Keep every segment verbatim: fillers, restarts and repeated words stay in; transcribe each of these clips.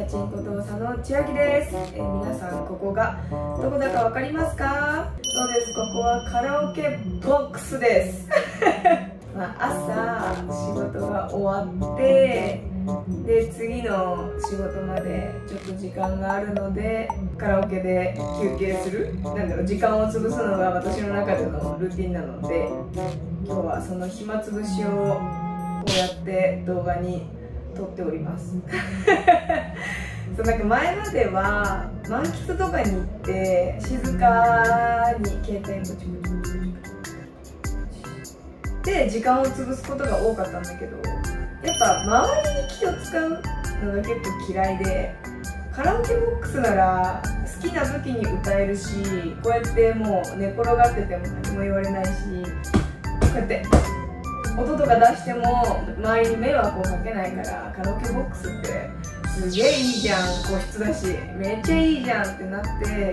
チンコ動作の千秋です。えー、皆さんここがどこだかわかりますか？そうです、ここはカラオケボックスです。まあ、朝仕事が終わってで次の仕事までちょっと時間があるのでカラオケで休憩する、なんだろう、時間を潰すのが私の中でのルーティンなので、今日はその暇つぶしをこうやって動画に撮っております。そう、なんか前までは満喫とかに行って静かに携帯ポチポチポチポチで時間を潰すことが多かったんだけど、やっぱ周りに気を使うのが結構嫌いで、カラオケボックスなら好きな時に歌えるし、こうやってもう寝転がってても何も言われないし、こうやって音とか出しても周りに迷惑をかけないから、カラオケボックスってすげえいいじゃん、個室だしめっちゃいいじゃんってなって、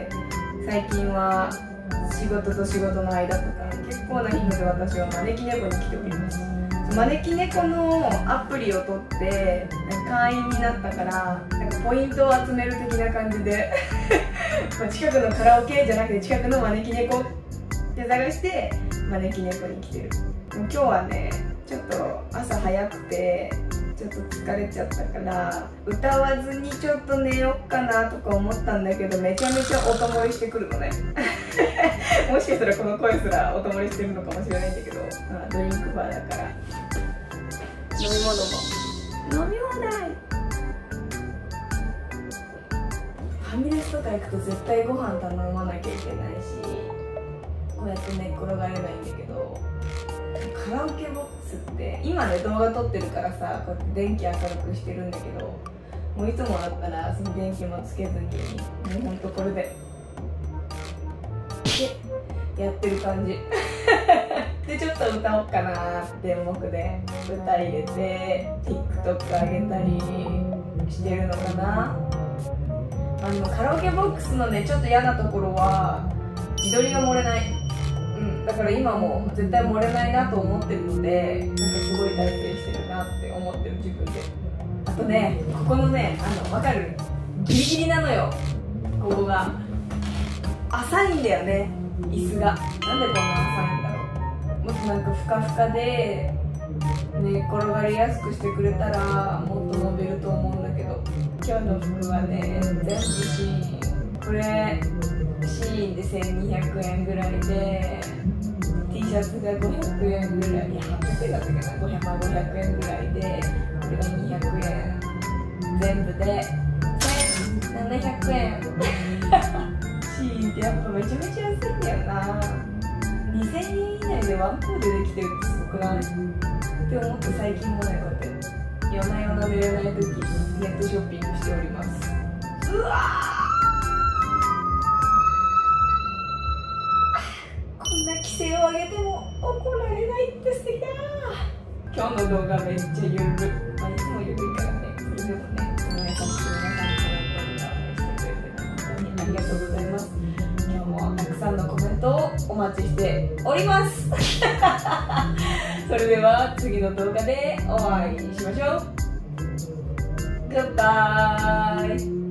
最近は仕事と仕事の間とか結構な頻度で私は招き猫に来ております。招き猫のアプリを取って会員になったから、なんかポイントを集める的な感じで近くのカラオケじゃなくて近くの招き猫って探して招き猫に来てる。今日はねちょっと朝早くてちょっと疲れちゃったから歌わずにちょっと寝よっかなとか思ったんだけど、めちゃめちゃ音漏れしてくるのね。もしかしたらこの声すら音漏れしてるのかもしれないんだけど、まあ、ドリンクバーだから飲み物も飲み放題。ファミレスとか行くと絶対ご飯頼まなきゃいけないし、こうやって寝っ転がれないんだけど、カラオケボックスって今ね動画撮ってるからさ、こうやって電気明るくしてるんだけど、もういつもだったらその電気もつけずにもうほんとこれででやってる感じ。でちょっと歌おうかなーって演目で歌入れて TikTok 上げたりしてるのかな。あのカラオケボックスのねちょっと嫌なところは自撮りが漏れない。うん、だから今も絶対漏れないなと思ってるので、なんかすごい大成してるなって思ってる自分で。あとね、ここのね、あの分かる？ギリギリなのよ、ここが浅いんだよね、椅子が。なんでこんな浅いんだろう。もっとなんかふかふかで寝転がりやすくしてくれたらもっと伸びると思うんだけど、今日の服はね全部シーン。これシーンでせんにひゃくえんぐらいで、 T シャツがごひゃくえんぐらい、いやはっぴゃくえんだったかな、ごひゃく、まあ、ごひゃくえんぐらいで、これがにひゃくえん、全部でせんななひゃくえん。シーンってやっぱめちゃめちゃ安いんだよな。にせんえん以内でワンコーデできてるってすごくないって思って、最近もねこうやって夜な夜な寝れない時ネットショッピングしております。うわー、こんな規制を上げても怒られないって素敵だな。今日の動画めっちゃゆる、まあ、いつもゆるいからね、それでもね、その優しく皆さんにコメントをしてくれて本当にありがとうございます。今日もたくさんのコメントをお待ちしております。それでは次の動画でお会いしましょう。グッバイ。